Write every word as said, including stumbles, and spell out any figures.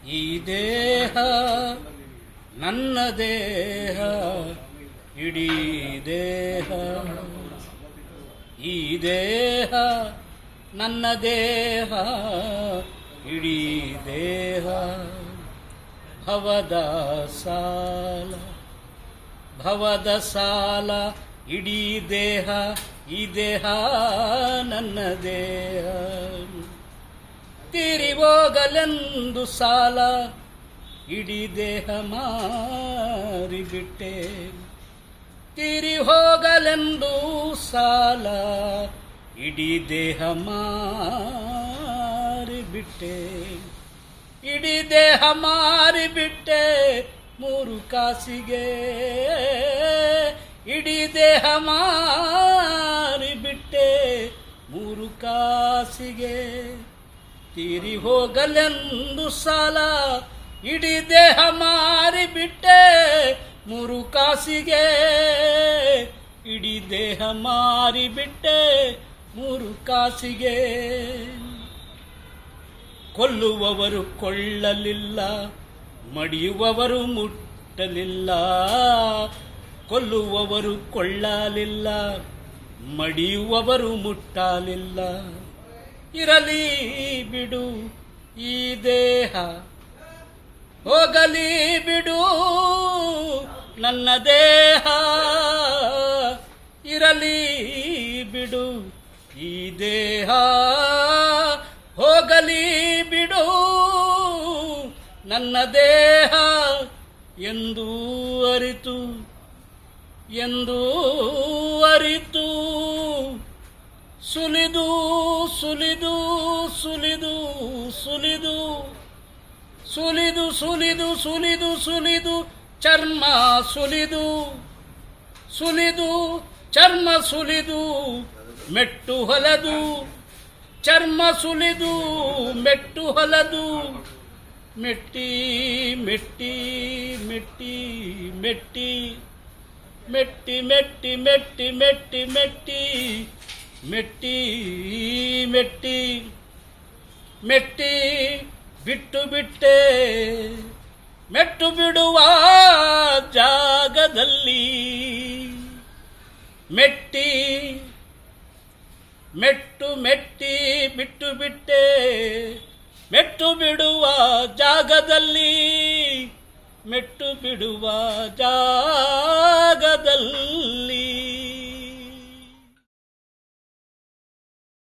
ಈ ದೇಹ ನನ್ನ ದೇಹ, ಇಡೀ ದೇಹ. ಈ ದೇಹ ನನ್ನ ದೇಹ, ಇಡೀ ದೇಹ. ಭವದ ಸಾಲ ಭವದ ಸಾಲ, ಇಡೀ ದೇಹ. ಈ ದೇಹ ನನ್ನ ದೇಹ. ತೀರಿ ಹೋಗಲೆಂದು ಸಾಲ, ಇಡೀ ದೇಹ ಮಾರಿಬಿಟ್ಟೆ. ತೀರಿ ಹೋಗಲೆಂದು ಸಾಲ, ಇಡೀ ದೇಹ ಮಾರಿಬಿಟ್ಟೆ. ಇಡೀ ದೇಹ ಮಾರಿಬಿಟ್ಟೆ ಮೂರು ಕಾಸಿಗೆ. ಇಡೀ ದೇಹ ಮಾರಿಬಿಟ್ಟೆ ಮೂರು ಕಾಸಿಗೆ. ತೀರಿ ಹೋಗಲೆಂದು ಸಾಲ, ಇಡೀ ದೇಹ ಮಾರಿಬಿಟ್ಟೆ ಮೂರು ಕಾಸಿಗೆ. ಇಡೀ ದೇಹ ಮಾರಿಬಿಟ್ಟೆ ಮೂರು ಕಾಸಿಗೆ. ಕೊಲ್ಲುವವರು ಕೊಳ್ಳಲಿಲ್ಲ, ಮಡಿಯುವವರು ಮುಟ್ಟಲಿಲ್ಲ. ಕೊಲ್ಲುವವರು ಕೊಳ್ಳಲಿಲ್ಲ, ಮಡಿಯುವವರು ಮುಟ್ಟಲಿಲ್ಲ. ಇರಲಿ ಬಿಡು ಈ ದೇಹ, ಹೋಗಲಿ ಬಿಡು ನನ್ನ ದೇಹ. ಇರಲಿ ಬಿಡು ಈ ದೇಹ, ಹೋಗಲಿ ಬಿಡು ನನ್ನ ದೇಹ. ಎಂದು ಅರಿತು ಎಂದು ಅರಿತು ಸುಲಿದು ಸುಲಿದು ಸುಲಿದು ಸುಲಿದು ಸುಲಿದು ಸುಲಿದು ಸುಲಿದು ಸುಲಿದು ಚರ್ಮ ಸುಲಿದು ಸುಲಿದು ಚರ್ಮ ಸುಲಿದು ಮೆಟ್ಟು ಹೊಲದು. ಚರ್ಮ ಸುಲಿದು ಮೆಟ್ಟು ಹೊಲದು. ಮೆಟ್ಟಿ ಮೆಟ್ಟಿ ಮೆಟ್ಟಿ ಮೆಟ್ಟಿ ಮೆಟ್ಟಿ ಮೆಟ್ಟಿ ಮೆಟ್ಟಿ ಮೆಟ್ಟಿ ಮೆಟ್ಟಿ ಮೆಟ್ಟಿ ಮೆಟ್ಟಿ ಮೆಟ್ಟಿ ಬಿಟ್ಟು ಬಿಟ್ಟೆ. ಮೆಟ್ಟು ಬಿಡುವ ಜಾಗದಲ್ಲಿ ಮೆಟ್ಟಿ ಮೆಟ್ಟು ಮೆಟ್ಟಿ ಬಿಟ್ಟು ಬಿಟ್ಟೆ. ಮೆಟ್ಟು ಬಿಡುವ ಜಾಗದಲ್ಲಿ ಮೆಟ್ಟು ಬಿಡುವ ಜಾಗದಲ್ಲಿ